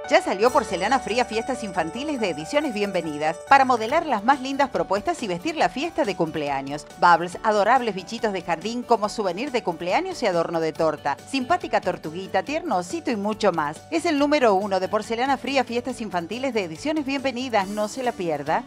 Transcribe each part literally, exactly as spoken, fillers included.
Ya salió Porcelana Fría Fiestas Infantiles de Ediciones Bienvenidas para modelar las más lindas propuestas y vestir la fiesta de cumpleaños. Bubbles, adorables bichitos de jardín como souvenir de cumpleaños y adorno de torta. Simpática tortuguita, tierno osito y mucho más. Es el número uno de Porcelana Fría Fiestas Infantiles de Ediciones Bienvenidas. No se la pierda.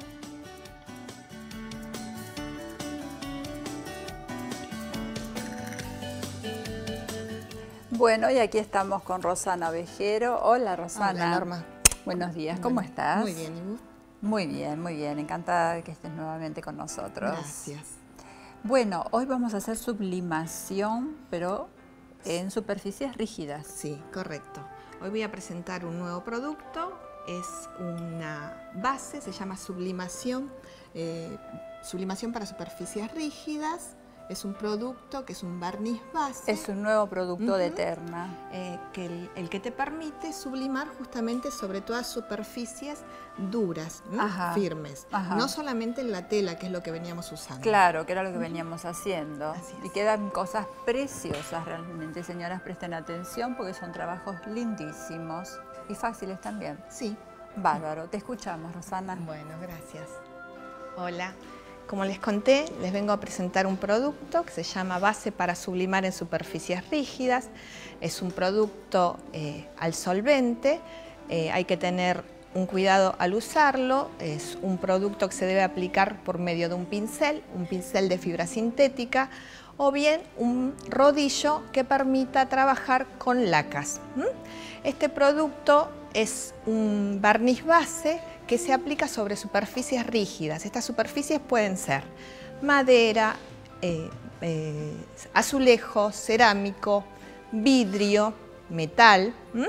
Bueno, y aquí estamos con Rosana Vejero. Hola, Rosana. Hola, Norma. Buenos días, ¿cómo Bueno, estás? Muy bien, ¿y vos? Muy bien, muy bien. Encantada de que estés nuevamente con nosotros. Gracias. Bueno, hoy vamos a hacer sublimación, pero en superficies rígidas. Sí, correcto. Hoy voy a presentar un nuevo producto. Es una base, se llama sublimación. Eh, sublimación para superficies rígidas. Es un producto que es un barniz base. Es un nuevo producto uh-huh. de Terna. Eh, que el, el que te permite sublimar justamente sobre todas superficies duras, Ajá. firmes. Ajá. No solamente en la tela, que es lo que veníamos usando. Claro, que era lo que veníamos haciendo. Así es. Y quedan cosas preciosas realmente, señoras, presten atención porque son trabajos lindísimos y fáciles también. Sí. Bárbaro, te escuchamos, Rosana. Bueno, gracias. Hola. Como les conté, les vengo a presentar un producto que se llama Base para sublimar en superficies rígidas. Es un producto eh, al solvente, eh, hay que tener un cuidado al usarlo. Es un producto que se debe aplicar por medio de un pincel, un pincel de fibra sintética o bien un rodillo que permita trabajar con lacas. ¿Mm? Este producto es un barniz base que se aplica sobre superficies rígidas. Estas superficies pueden ser madera, eh, eh, azulejo, cerámico, vidrio, metal. ¿Mm?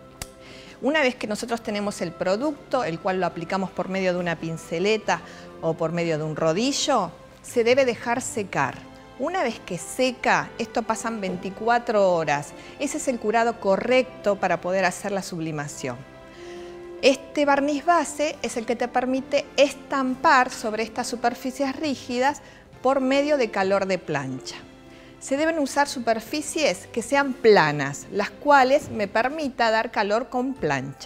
Una vez que nosotros tenemos el producto, el cual lo aplicamos por medio de una pinceleta o por medio de un rodillo, se debe dejar secar. Una vez que seca, esto pasan veinticuatro horas. Ese es el curado correcto para poder hacer la sublimación. Este barniz base es el que te permite estampar sobre estas superficies rígidas por medio de calor de plancha. Se deben usar superficies que sean planas, las cuales me permita dar calor con plancha.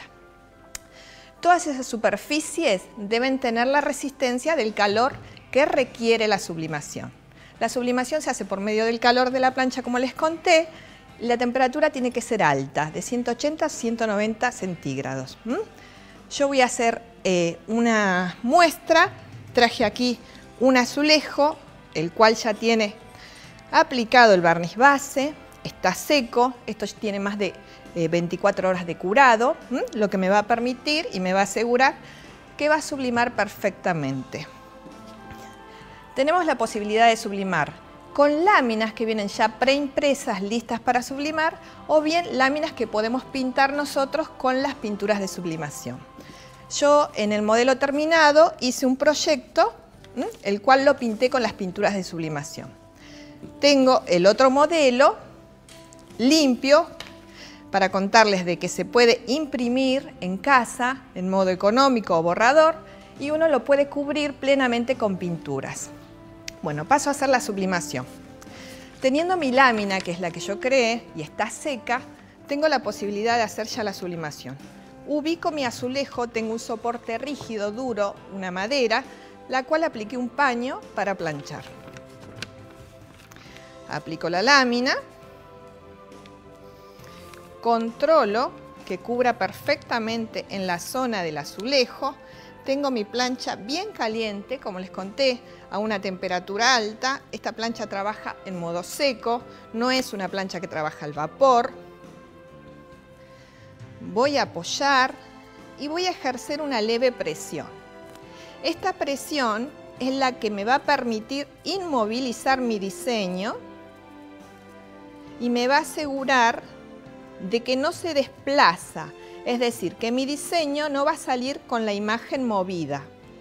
Todas esas superficies deben tener la resistencia del calor que requiere la sublimación. La sublimación se hace por medio del calor de la plancha, como les conté. La temperatura tiene que ser alta, de ciento ochenta a ciento noventa centígrados. ¿Mm? Yo voy a hacer eh, una muestra. Traje aquí un azulejo, el cual ya tiene aplicado el barniz base, está seco. Esto tiene más de eh, veinticuatro horas de curado, ¿m? Lo que me va a permitir y me va a asegurar que va a sublimar perfectamente. Tenemos la posibilidad de sublimar con láminas que vienen ya preimpresas, listas para sublimar, o bien láminas que podemos pintar nosotros con las pinturas de sublimación. Yo en el modelo terminado hice un proyecto, ¿m? el cual lo pinté con las pinturas de sublimación. Tengo el otro modelo limpio para contarles de que se puede imprimir en casa en modo económico o borrador y uno lo puede cubrir plenamente con pinturas. Bueno, paso a hacer la sublimación. Teniendo mi lámina, que es la que yo creé y está seca, tengo la posibilidad de hacer ya la sublimación. Ubico mi azulejo, tengo un soporte rígido, duro, una madera, la cual apliqué un paño para planchar. Aplico la lámina, controlo que cubra perfectamente en la zona del azulejo. Tengo mi plancha bien caliente, como les conté, a una temperatura alta. Esta plancha trabaja en modo seco, no es una plancha que trabaja al vapor. Voy a apoyar y voy a ejercer una leve presión. Esta presión es la que me va a permitir inmovilizar mi diseño y me va a asegurar de que no se desplaza, es decir, que mi diseño no va a salir con la imagen movida.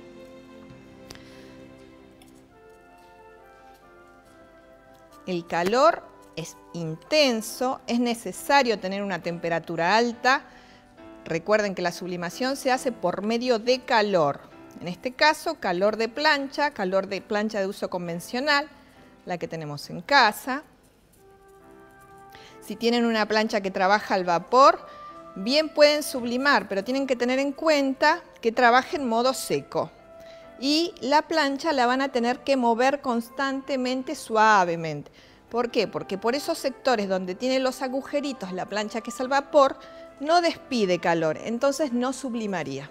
El calor es intenso, es necesario tener una temperatura alta. Recuerden que la sublimación se hace por medio de calor. En este caso, calor de plancha, calor de plancha de uso convencional, la que tenemos en casa. Si tienen una plancha que trabaja al vapor, bien pueden sublimar, pero tienen que tener en cuenta que trabaje en modo seco. Y la plancha la van a tener que mover constantemente, suavemente. ¿Por qué? Porque por esos sectores donde tiene los agujeritos la plancha que es al vapor, no despide calor, entonces no sublimaría.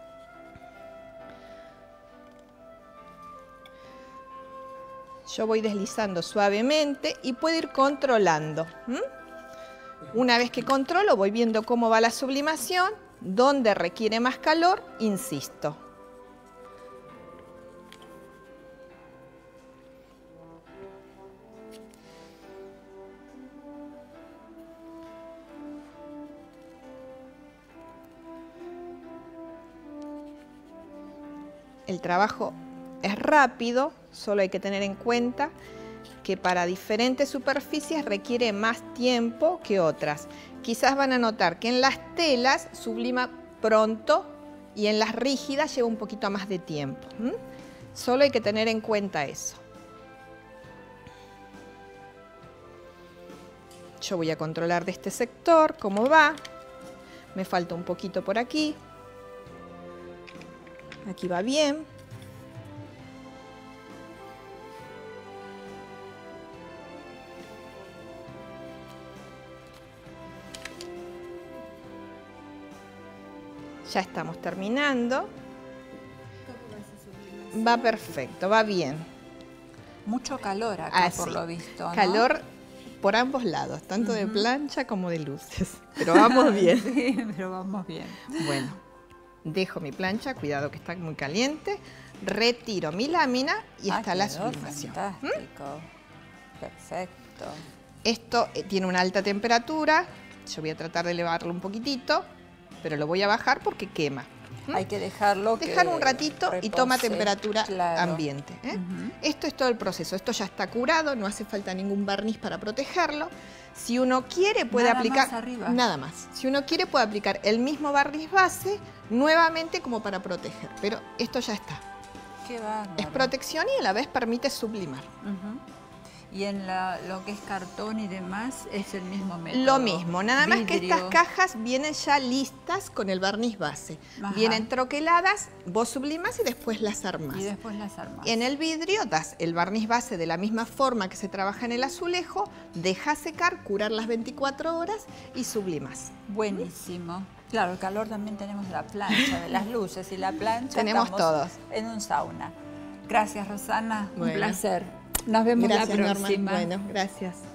Yo voy deslizando suavemente y puedo ir controlando. ¿Mm? Una vez que controlo, voy viendo cómo va la sublimación, donde requiere más calor, insisto. El trabajo es rápido, solo hay que tener en cuenta que para diferentes superficies requiere más tiempo que otras. Quizás van a notar que en las telas sublima pronto y en las rígidas lleva un poquito más de tiempo. ¿Mm? Solo hay que tener en cuenta eso. Yo voy a controlar de este sector cómo va. Me falta un poquito por aquí. Aquí va bien. Ya estamos terminando. Va perfecto, va bien. Mucho calor acá, Así, por lo visto, ¿no? Calor por ambos lados, tanto uh-huh. de plancha como de luces. Pero vamos bien. Sí, pero vamos bien. Bueno, dejo mi plancha, cuidado que está muy caliente. Retiro mi lámina y ah, está la sublimación. Fantástico. ¿Mm? Perfecto. Esto eh, tiene una alta temperatura. Yo voy a tratar de elevarlo un poquitito, pero lo voy a bajar porque quema. ¿Mm? Hay que dejarlo Dejar que un ratito repose, y toma temperatura claro. ambiente. ¿eh? Uh-huh. Esto es todo el proceso. Esto ya está curado, no hace falta ningún barniz para protegerlo. Si uno quiere puede nada aplicar... Más arriba. Nada más. Si uno quiere puede aplicar el mismo barniz base nuevamente como para proteger. Pero esto ya está. Qué bárbaro. Es protección y a la vez permite sublimar. Uh-huh. Y en la, lo que es cartón y demás es el mismo método. Lo mismo, nada Vidrio. más que estas cajas vienen ya listas con el barniz base. Ajá. Vienen troqueladas, vos sublimás y después las armás. Y después las armás. En el vidrio das el barniz base de la misma forma que se trabaja en el azulejo, dejas secar, curar las veinticuatro horas y sublimás. Buenísimo. Claro, el calor también tenemos de la plancha, de las luces y la plancha. Tenemos todos. En un sauna. Gracias, Rosana. Bueno. Un placer. Nos vemos gracias, la próxima. Norma. Bueno, gracias.